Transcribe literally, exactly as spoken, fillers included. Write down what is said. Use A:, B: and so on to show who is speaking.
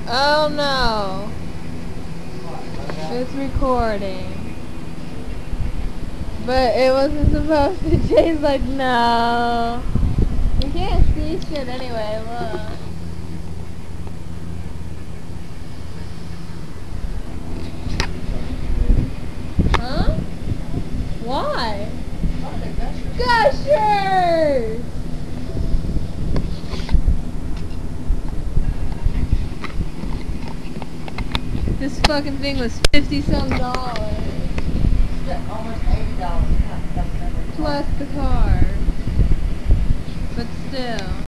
A: Oh no. It's recording. But it wasn't supposed to. Jay's like, no. You can't see shit anyway, look. Huh? Why? Gushers! This fucking thing was fifty some dollars.
B: Almost eighty dollars.
A: Plus the car. But still.